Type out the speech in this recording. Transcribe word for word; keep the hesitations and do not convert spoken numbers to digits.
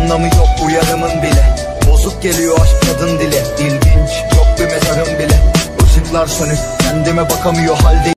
anlamı yok uyarımın bile. Bozuk geliyor aşk kadın dili, İlginç, yok bir mezarım bile. Işıklar sönük, kendime bakamıyor halde.